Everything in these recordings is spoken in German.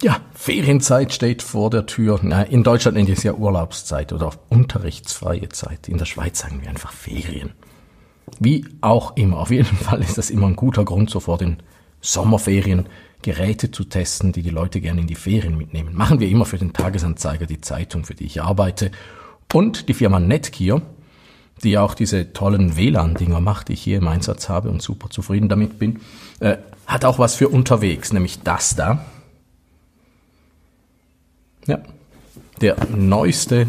Ja, Ferienzeit steht vor der Tür. Na, in Deutschland nennt ihr es ja Urlaubszeit oder unterrichtsfreie Zeit. In der Schweiz sagen wir einfach Ferien. Wie auch immer. Auf jeden Fall ist das immer ein guter Grund, so vor den Sommerferien Geräte zu testen, die die Leute gerne in die Ferien mitnehmen. Machen wir immer für den Tagesanzeiger, die Zeitung, für die ich arbeite. Und die Firma Netgear, die auch diese tollen WLAN-Dinger macht, die ich hier im Einsatz habe und super zufrieden damit bin, hat auch was für unterwegs, nämlich das da. Ja, der neueste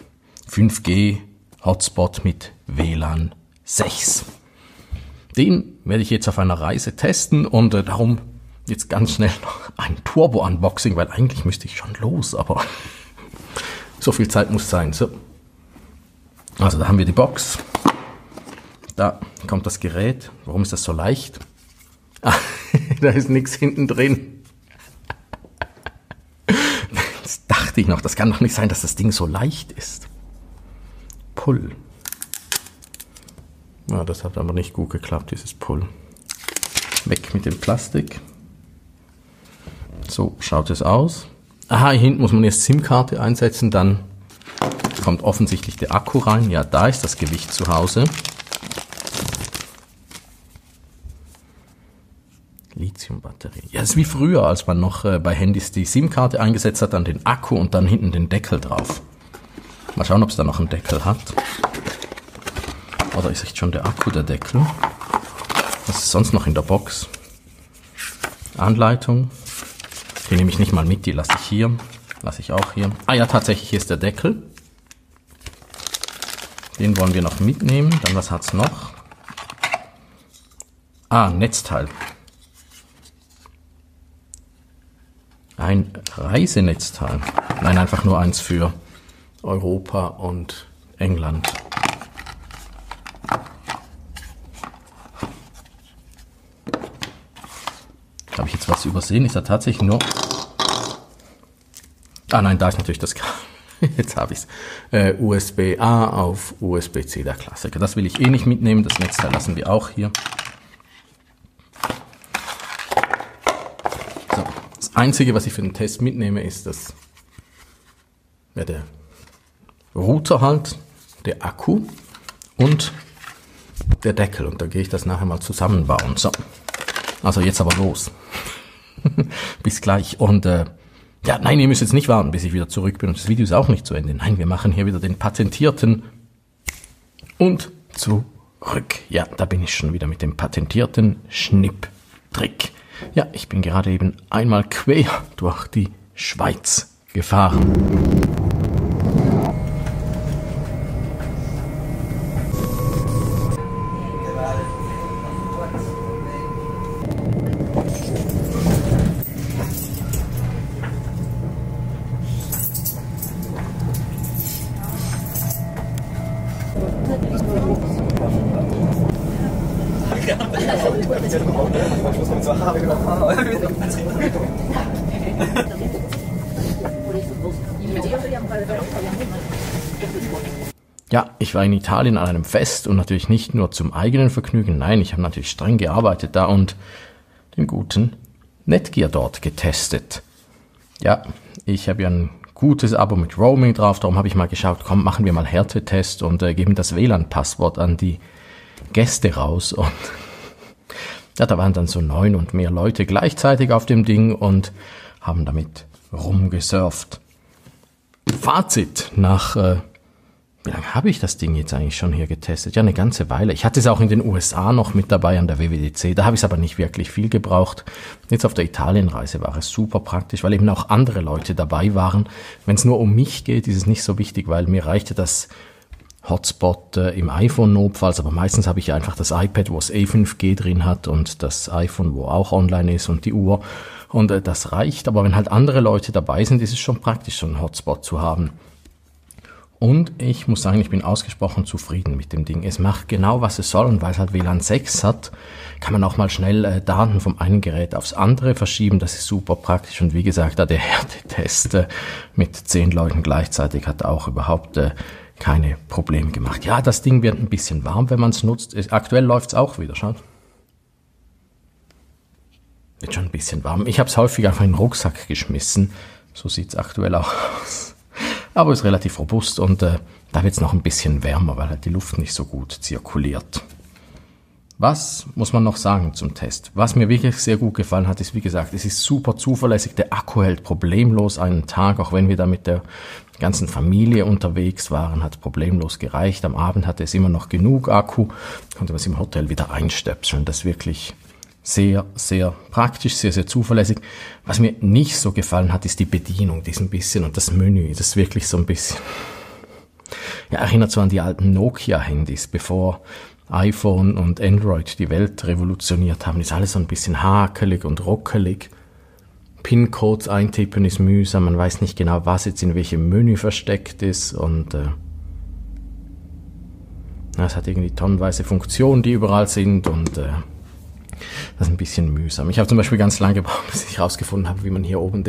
5G-Hotspot mit WLAN 6. Den werde ich jetzt auf einer Reise testen und darum jetzt ganz schnell noch ein Turbo-Unboxing, weil eigentlich müsste ich schon los, aber so viel Zeit muss sein. So. Also da haben wir die Box. Da kommt das Gerät. Warum ist das so leicht? Ah, da ist nichts hinten drin. Das dachte ich noch. Das kann doch nicht sein, dass das Ding so leicht ist. Pull. Ja, das hat aber nicht gut geklappt, dieses Pull. Weg mit dem Plastik. So schaut es aus. Aha, hier hinten muss man erst SIM-Karte einsetzen, dann kommt offensichtlich der Akku rein. Ja, da ist das Gewicht zu Hause. Lithiumbatterie. Ja, das ist wie früher, als man noch bei Handys die SIM-Karte eingesetzt hat, dann den Akku und dann hinten den Deckel drauf. Mal schauen, ob es da noch einen Deckel hat. Oder ist echt schon der Akku der Deckel? Was ist sonst noch in der Box? Anleitung. Die nehme ich nicht mal mit, die lasse ich hier. Lasse ich auch hier. Ah ja, tatsächlich, hier ist der Deckel. Den wollen wir noch mitnehmen. Dann, was hat's noch? Ah, Netzteil. Ein Reisenetzteil. Nein, einfach nur eins für Europa und England. Habe ich jetzt was übersehen? Ist da tatsächlich nur... Ah nein, da ist natürlich das Kabel. Jetzt habe ich es. USB-A auf USB-C, der Klassiker. Das will ich eh nicht mitnehmen. Das Netzteil lassen wir auch hier. So, das Einzige, was ich für den Test mitnehme, ist das, ja, der Router halt, der Akku und der Deckel. Und da gehe ich das nachher mal zusammenbauen. So, also jetzt aber los. Bis gleich. Und ja, nein, ihr müsst jetzt nicht warten, bis ich wieder zurück bin. Und das Video ist auch nicht zu Ende. Nein, wir machen hier wieder den patentierten und zurück. Ja, da bin ich schon wieder mit dem patentierten Schnipptrick. Ja, ich bin gerade eben einmal quer durch die Schweiz gefahren. Ja, ich war in Italien an einem Fest und natürlich nicht nur zum eigenen Vergnügen. Nein, ich habe natürlich streng gearbeitet da und den guten Netgear dort getestet. Ja, ich habe ja ein gutes Abo mit Roaming drauf, darum habe ich mal geschaut, komm, machen wir mal Härtetest und geben das WLAN-Passwort an die Gäste raus. Und ja, da waren dann so 9 und mehr Leute gleichzeitig auf dem Ding und haben damit rumgesurft. Fazit nach... wie lange habe ich das Ding jetzt eigentlich schon hier getestet? Ja, eine ganze Weile. Ich hatte es auch in den USA noch mit dabei an der WWDC. Da habe ich es aber nicht wirklich viel gebraucht. Jetzt auf der Italienreise war es super praktisch, weil eben auch andere Leute dabei waren. Wenn es nur um mich geht, ist es nicht so wichtig, weil mir reichte das Hotspot im iPhone notfalls. Aber meistens habe ich einfach das iPad, wo es 5G drin hat und das iPhone, wo auch online ist und die Uhr. Und das reicht. Aber wenn halt andere Leute dabei sind, ist es schon praktisch, so einen Hotspot zu haben. Und ich muss sagen, ich bin ausgesprochen zufrieden mit dem Ding. Es macht genau, was es soll. Und weil es halt WLAN 6 hat, kann man auch mal schnell Daten vom einen Gerät aufs andere verschieben. Das ist super praktisch. Und wie gesagt, der Härtetest mit 10 Leuten gleichzeitig hat auch überhaupt keine Probleme gemacht. Ja, das Ding wird ein bisschen warm, wenn man es nutzt. Aktuell läuft es auch wieder, schaut. Wird schon ein bisschen warm. Ich habe es häufig einfach in den Rucksack geschmissen. So sieht es aktuell auch aus. Aber ist relativ robust und da wird es noch ein bisschen wärmer, weil halt die Luft nicht so gut zirkuliert. Was muss man noch sagen zum Test? Was mir wirklich sehr gut gefallen hat, ist, wie gesagt, es ist super zuverlässig. Der Akku hält problemlos einen Tag, auch wenn wir da mit der ganzen Familie unterwegs waren, hat problemlos gereicht. Am Abend hatte es immer noch genug Akku, konnte man es im Hotel wieder einstöpseln. Das ist wirklich sehr, sehr praktisch, sehr, sehr zuverlässig. Was mir nicht so gefallen hat, ist die Bedienung, die ist ein bisschen, und das Menü, das ist wirklich so ein bisschen, ja, erinnert so an die alten Nokia-Handys, bevor iPhone und Android die Welt revolutioniert haben, ist alles so ein bisschen hakelig und ruckelig. PIN-Codes eintippen ist mühsam, man weiß nicht genau, was jetzt in welchem Menü versteckt ist und es hat irgendwie tonnenweise Funktionen, die überall sind und das ist ein bisschen mühsam. Ich habe zum Beispiel ganz lange gebraucht, bis ich herausgefunden habe, wie man hier oben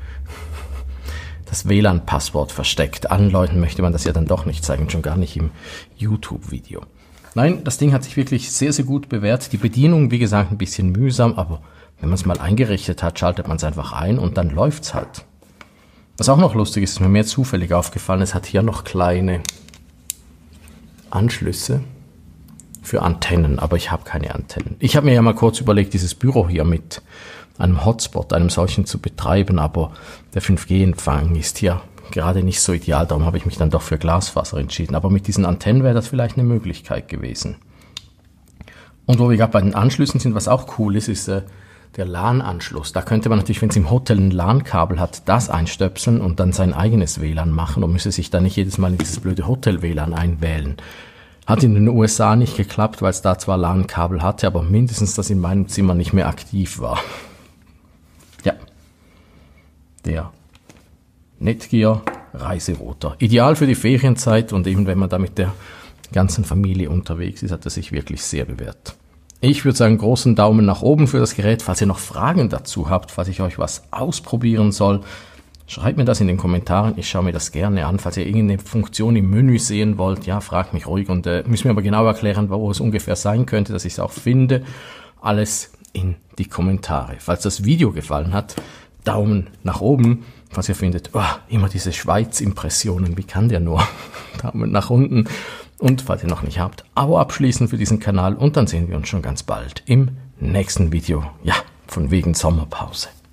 das WLAN-Passwort versteckt. Allen Leuten möchte man das ja dann doch nicht zeigen, schon gar nicht im YouTube-Video. Nein, das Ding hat sich wirklich sehr, sehr gut bewährt. Die Bedienung, wie gesagt, ein bisschen mühsam, aber wenn man es mal eingerichtet hat, schaltet man es einfach ein und dann läuft's halt. Was auch noch lustig ist, ist mir mehr zufällig aufgefallen, es hat hier noch kleine Anschlüsse für Antennen, aber ich habe keine Antennen. Ich habe mir ja mal kurz überlegt, dieses Büro hier mit einem Hotspot, einem solchen zu betreiben, aber der 5G-Empfang ist hier gerade nicht so ideal, darum habe ich mich dann doch für Glasfaser entschieden. Aber mit diesen Antennen wäre das vielleicht eine Möglichkeit gewesen. Und wo wir gerade bei den Anschlüssen sind, was auch cool ist, ist der LAN-Anschluss. Da könnte man natürlich, wenn es im Hotel ein LAN-Kabel hat, das einstöpseln und dann sein eigenes WLAN machen und müsse sich dann nicht jedes Mal in dieses blöde Hotel-WLAN einwählen. Hat in den USA nicht geklappt, weil es da zwar LAN-Kabel hatte, aber mindestens das in meinem Zimmer nicht mehr aktiv war. Ja, der Netgear Reiserouter. Ideal für die Ferienzeit und eben wenn man da mit der ganzen Familie unterwegs ist, hat er sich wirklich sehr bewährt. Ich würde sagen, großen Daumen nach oben für das Gerät. Falls ihr noch Fragen dazu habt, falls ich euch was ausprobieren soll, schreibt mir das in den Kommentaren. Ich schaue mir das gerne an. Falls ihr irgendeine Funktion im Menü sehen wollt, ja, fragt mich ruhig und müsst mir aber genau erklären, wo es ungefähr sein könnte, dass ich es auch finde. Alles in die Kommentare. Falls das Video gefallen hat, Daumen nach oben. Falls ihr findet, immer diese Schweiz-Impressionen, wie kann der nur? Daumen nach unten. Und falls ihr noch nicht habt, Abo abschließen für diesen Kanal und dann sehen wir uns schon ganz bald im nächsten Video. Ja, von wegen Sommerpause.